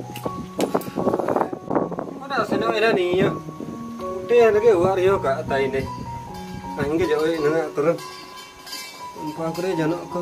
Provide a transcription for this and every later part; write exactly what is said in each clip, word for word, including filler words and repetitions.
Ada senang ada nih ya. Dia lagi wario kak tay deh. Angge jauh ini nak turun. Empat kali jangan aku.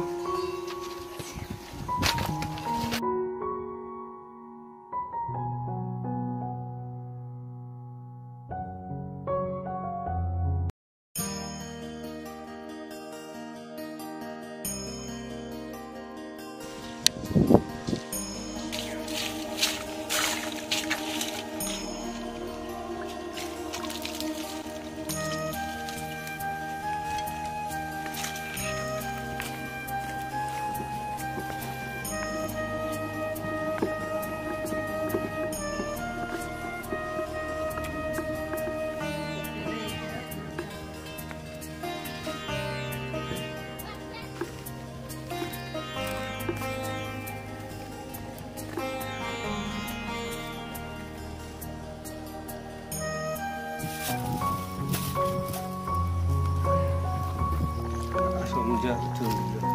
Jatuh.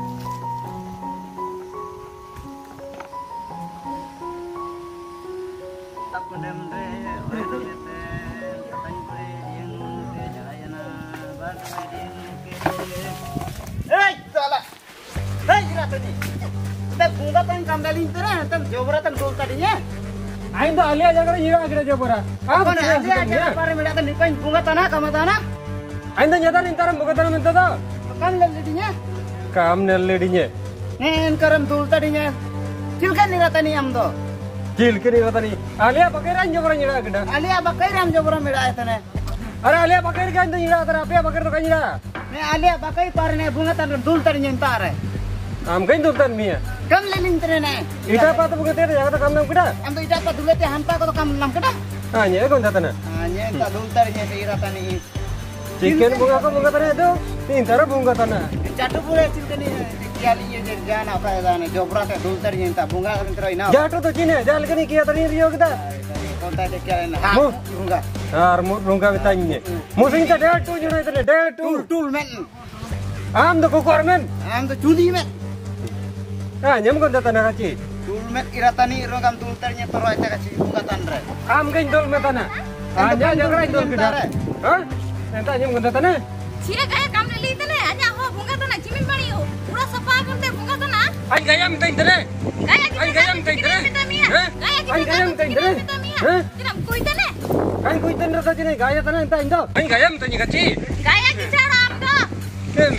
Tak mendemre oleh tete katanya bre yang ke jayana bagai dia ke eh salah hei kira tadi kita bunga tan kamdalin tera tan jobra tan dol tadinya Ain tuh alia jaga nyira kira jobra. Apa nih alia jaga pare meda tan dipain bunga tanah kama tanah Ain tuh nyata nintaram buka tanah minta tuh. Kan ledinya Kam neledinya. Nen karam dol tadinya cilkan nih ratani am do Jil kini kata nih. Alia pakai ran jobra nyira kita. alia bakai ram jobra meda etane Are alia pakai kan tuh nyira tera apa pakai tuh kan nyira. ne alia bakai pare ne bunga tan dol tadinya entare Am kain tuh tan mia. kam lenin trene Ita apa tuh buka tera jaga tuh kam nam kita. am to ida pa dulete hampa ko kam nam kada Hanya kon jatana. hanya ta dul tadinya te iratani Chicken bunga ko bunga tanah itu. Nintara bunga tanah. Jatuh boleh cilkani kialinya jadi jana apa ya nih jobra teh dul tadinya ta bunga kan terus ina Jatuh tuh cine. Jal kini kia tadi rio kita. kontak dek kialina Mu. bunga Ar mu bunga bitanya. Musim kita del tuh nyira itu del tuh. tul tul men Am tuh kukur men. am to juli men Ah nyam kon jatana kaci. tul men iratani rogam tul tadinya terus eta kasih bunga tandre Am kain dol metana. Hanya jaga dol kita. Hah? Entah nyam kon jatana. Cia kayak kamu lihat nih, hanya ho bunga tanah cimin bari yo. Udah sepa pun teh bunga tanah. Ay gaya minta internet. Kayak Ay gaya minta internet. Hah? Ay gaya minta internet. Hah? Tidak kuitan nih. Kain kuitan rasa cine gaya tanah entah indo. Ay gaya minta nyikaci. Kayak bicara amdo. Em,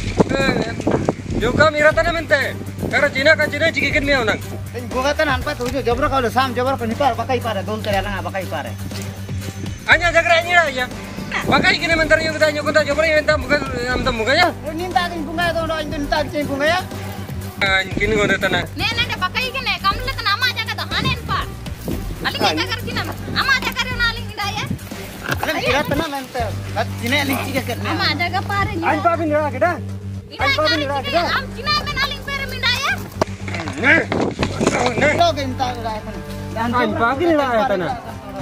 juga mira tanah mente. Karena Cina kan Cina cikikin miau nang. dan bunga tan anpa tujuh jobra kalau sam jobra penipar pakai pare dul tadinya nggak pakai pare Hanya jaga nyira ya. Pakai gini mentar yang kita nyokot aja beri minta bukan am temu kaya. ninta kin bunga itu no itu ninta kin bunga ya Ah kini kon tanah. Nih nih pakai gini, kamu lihat nama aja kata hanen pak. Aling aja kerjina, ama aja karyo naling indah ya. kan kira tenang mente cina linci ke Ama aja ke pare nih. Ay pa binira kita. Indah kari cina, am cina men aling pere mindah ya. Nah. Nah. lo genta udah itu dan Ay pa binira tanah.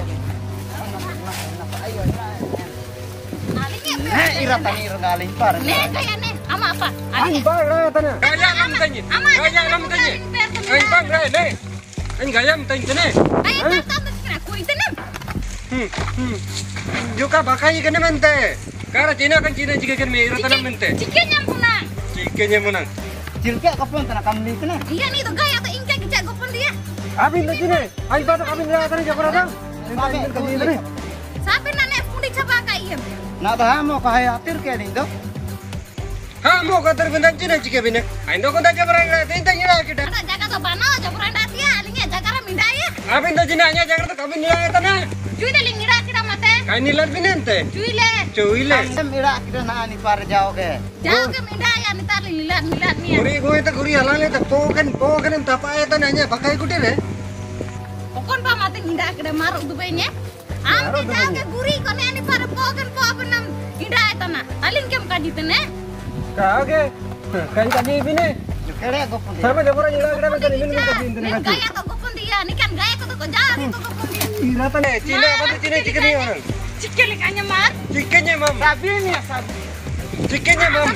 Alingnya Nah, iratani regaling par. Nih kayak nih, ama apa? Ay pa raya tanah. Gaya nam tanya. Ama aja Gaya nam tanya. Ay pa raya nih. Ay gaya nam tanya nih. Kayak tante kena kuitan nih. Hmm. Hmm. Juga pakai gini mente. Karena Cina kan Cina juga kan mira tanah mente. Cikin yang punang. Cikennya menang. Cilke kapon tanah kamu itu nih. Iya nih tuh gaya tuh ingkek gejek gue pun dia. Abin tuh Cina. Ay pa tuh abin raya tanah jago datang. Sampai Entah ini nih. Sabi na nih pun dicoba kayak Nah, dah mau khawatir kayak ini tuh. Ha mau kata bentar Cina jika bina. Ay ndo konta jago raya tinta nyira kita. ada jaga tuh bana aja pernah dati ya alingnya jaga ram indah ya. Abin tuh Cina nya jago tuh kabin raya tanah. Cuy deh lingira kita mate. Kain nilat binente. Cuy le. Cuile. Kan mira kita nah ni par jauh ke. Jauh ke mindah ya nih tali lilat lilat nih. Guri gue itu guri halal itu pokan pokan yang tapa ya tanahnya pakai kudir ya. Pokon pa mate indah kita maruk tuh banyak. Ambil jaga guri kau nih nih para pokon pokon nam indah itu na. Aling kem kaji tene. Kage. Kain tadi bini. Kere aku pun. Sama jago raya nyira kita bentar ini minta pintu nih. Gaya tuh gue pun dia, nih kan gaya tuh gue jari tuh gue pun dia. Ira tanah Cina apa tuh Cina ciken nih orang. Cikin ikannya mar. Cikennya mam. Sabi ni sabi. Cikennya mam.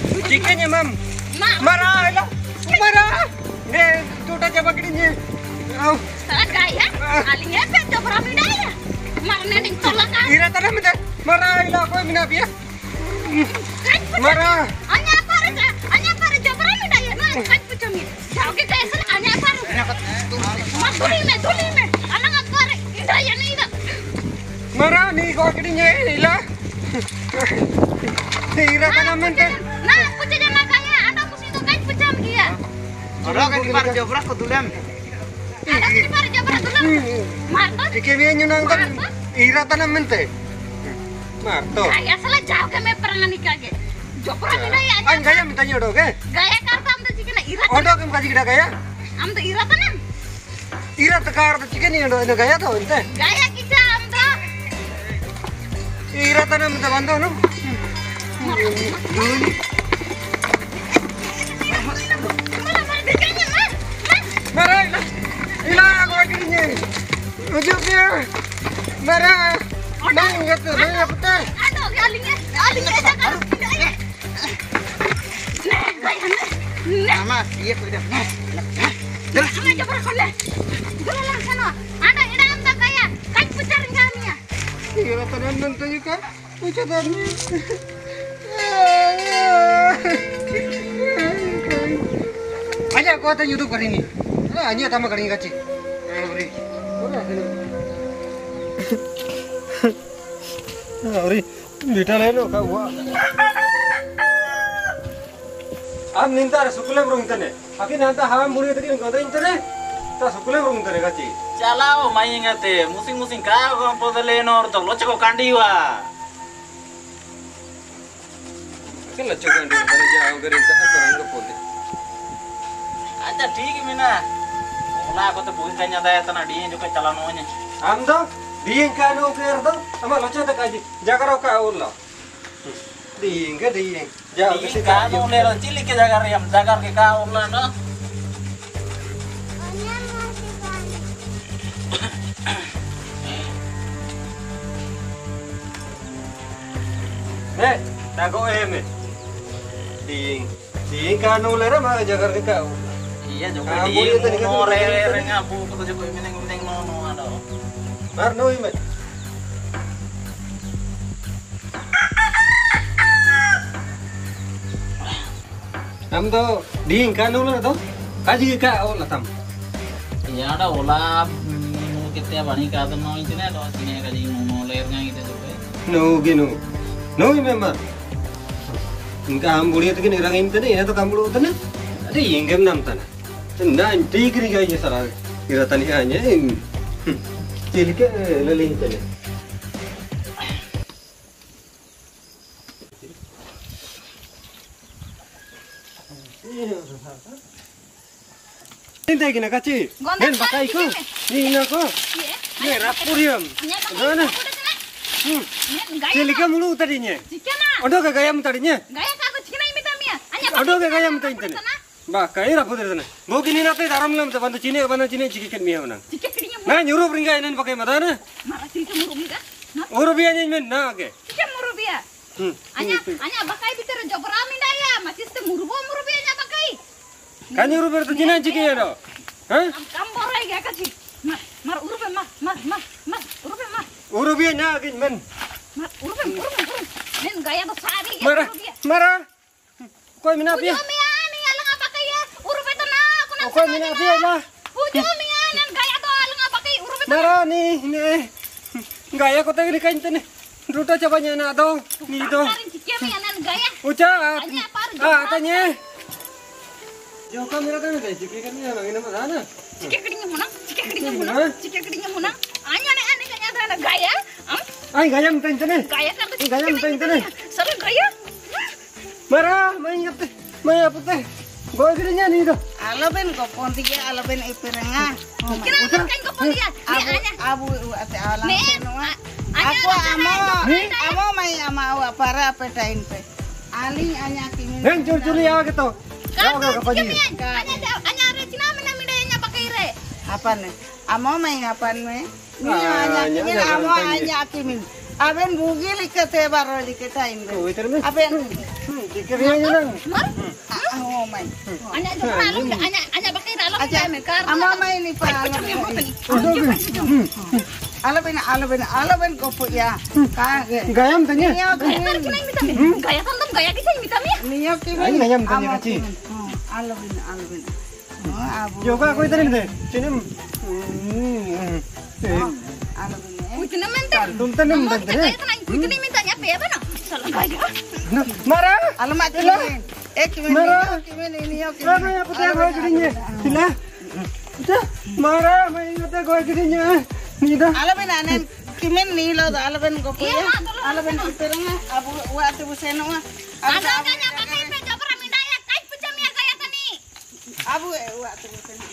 Cikennya mam. Mak. Marah lah. Marah. Nih, tuh coba gini. Au. Salah gaya. Alingnya kan coba midaya. Mana ning tolak kan. Ira tanah minta. Marah ila ko mina biya. Marah. Anya apa aja? Anya apa aja coba midaya. Nah, kan pucumi. Jauh ke sana anya apa? Mas tuli me, tuli me. Alang apa re? Midaya ni ida. Marah ni ko kedinya ila. Ira tanah minta. Nah, pucuk jangan gaya. Ada musim itu kan pucam dia. Orang kan di bar jobrak ke tulam. Ada di bar jabra tulang. Marto. Jike biya nyunang tan. Ira tanah minta. Marto. Gaya salah jauh ke me perangan ikage. Jopra midaya An anya. gaya minta nyodo ke? Gaya karta am tu cikena ira. Odo kem kaji kida gaya? Am tu ira tanam. Ira tekar tu chicken ni odo ino gaya to inte. Gaya kita am tu. Ira tanah minta bantu no. Marah ila. Ila ko kedinya. Ujuknya. Marah. Nang ngat nang apa? Aduh, alingnya, alingnya jangan midaya. Nah, gaya nah. Nama iya sudah. Nah, sama jopra kole. Dulu sana. Ada ida am tak gaya. Kan pucarin kami ya. Ira tanah minta juga. Ucatannya. Aja ko ta YouTube kari ni. Ah, anya tama kari gachi. Eh, beri. Ora sini. Ah, beri. Bita leno ka wa. Am nintar sukule brung tane. Akin anta ham buri tadi ngada intane. Ta sukule brung tane gachi. Chalao mai ngate, musing-musing ka ko podale nor to loche ko kandiwa. Kan la chokan di bare jao garin ta atarang ko pode. Acha ठीक mina. Ola ko to buin kanya daya tana di jo ka chalano nya. Am do diin ka no ker do. Ama locha ta kaji. Jagaro ka ulla. Diin ga diin. Jao Di kisi ka no le cilik ke jagar yam jagar ke ka ola no. Eh, tago eme. Diin. Diin ka no le ra ma jagar ke ka. Iya jo Ah, di boleh tadi kan no re tadi. re ngabu ko to jo ko mineng mineng no no ado. Mar no ime. Am do diin ka no le do. Kaji ka ola tam. Iya ada ola nu kita bani ka to no intine do sine ka di no le nga gitu jo. No gino. No ime ma. Inka am buli tu kini orang ini ina to kamu tu na. Ada ingem nam tanah. Na integri gaya salah. Kira tani hanya in. Cilik lelih tani. Ini kena kaci. Gondang Nen pakai ko. Ni na ko. Ni rapuriam. Anya Mana? Hmm. Gaya. Cilik mulu tadinya. Cikena. Odo ke gaya tadinya. Gaya kago cikena imi tamia. Anya Odo ke gaya tadinya. Ba kai rapur sana. Mo kini nate daram lam bantu cine bantu cine cikikan miha mana. Cike kirinya mu. Na nyuruh ringga ini pakai mata na. Mara cike muru ka? No. Urubiya nya men na ke. Cike muru bia. Hmm. Anya anya bakai bitere jopra mindaya. Matis te muru bo muru bia nya bakai. Kan nyuruh ber tu cine ciki ya do. Hah? Kamborai ga kaci. Mar mar urupe mar mar mar mar urupe mar. Urubiya nya ke men. Mar urupe urupe urupe. Nen gaya do sari ga Mara urupe. mara. Koi mina pia. Ujumi ani alang apa kaya urupe to na aku na. Koi mina pia lah. Ujumi ani gaya do alang apa kaya urupe to. Mara ni ni. Gaya kota ini kain tene. Ruta cabanya na do. Ni do. Karin cike mi anan gaya. Uca. Anya par Ah tanya. Jo kamera kan ada ciki kan ya nangin nama sana. Cike kedinya munang, cike kedinya munang, cike kedinya munang. Anya ne ane kanya ada gaya. Am Ay gaya minta tene. gaya kan Ay gaya minta tene. Sare gaya. Mara main ngate. Main apa teh? Gua kirinya ni do. Alaben ko ponti ke alaben ipirenga. Kira kan ko dia. Ni Abu anya. abu ate alam Ne. senua. Anya Aku amo Ni? amo mai ama awa para petain pe. Ali anya kimin. Heng curi-curi ya gitu. Ya Kan oke kapan cike mi anya anya re cina mina mina nya pakai re. Apa ne? Amo mai ngapan me. Ni Ah, anya anya- kimin anya amo kapan ni? anya kimin. Aben bugi likete baro diketain pe. Oh, itu ni. Aben dikiri aja nang. Mar. Oh my. Anya jopra alam anya anya bakay dalam Aja me kar. ama may ni pa. Alabin alabin alabin ko po ya. Ka. Gayam tanya. Niyo Gaya kimin. kita mi. Gaya kan dum gaya kisah mi kami. Niyo kimin. Ay, ngayam tanya Ama kaci. kimin. Oh, alabin alabin. Oh, abu. Yoga aku itu nih, sini. Alabin. Kucing mente. Tum tanam Mau bantu. kita kan kucing minta nyape apa no? Salah gaya. Marah. Alamat kimin. Eh kimin. Marah. Kimin niyo kimin. Marah ya putih gue gedinya. Sila. Udah, marah, main kata gue gedinya. Nih dah. Alabin anen kimin ni lo alabin ko po Iya, ya. Ma, tolong, Alabin ipiranga abu wa tu buseno ma. Ano kanya bakay pe jopra mi daya kai pucam ya gaya tani. Abu wa tu buseno.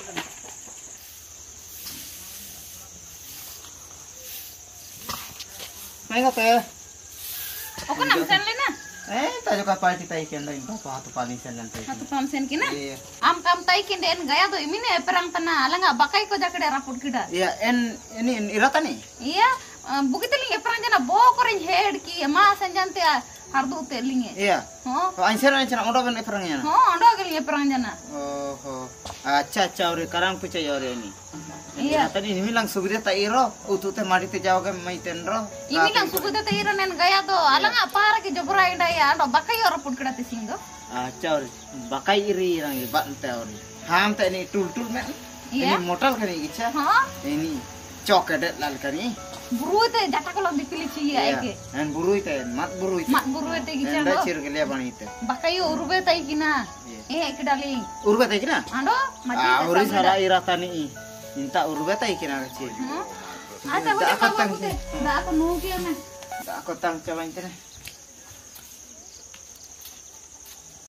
Main kata. Oke nam sen lena. Eh, tayo ka party tayo kenda yung papa ato panisan lang tayo. Satu pam sen kina. Iya. Am kam tai kin den gaya to imine perang tana ala nga bakay ko jakade raport kida. Iya, en ini irata nih. Iya, bukitiling perang jana bo korin head ki ma sanjante hardu telinge. Iya. Ho, Oh, anjir anjir udah ben perangnya. ho ando gelinge perang jana. Oh, oh. Acha acha ore karang pucha yore ini. Iya. Tadi ini bilang subida ta iro, utute mari te jawa ke mai tenro. Imi lang sukuda te ira nen gaya to ala nga para ki jopra inda ya ando bakay raport kida te singo. Acha ore bakai iri rang ba ente ore. Ham te ini tul tul men. Iya. Ini motal kan ini icha. Ho, Ini cokedet lal kan ini. buru te jata ko dipilih ci ya ke. En buru ite, mat buru ite. Mak buru te gi En jando. da cir gelia bani ite. Bakay urube tai kina. Eh kidaling. Urba te kina? Ando mati Ah, te uri sameda. sara ira tani. Minta urba te kina kecil. Hmm? Ata Da wala ako ka tang, ba Da ako nuki ame. da ako tang coba internet.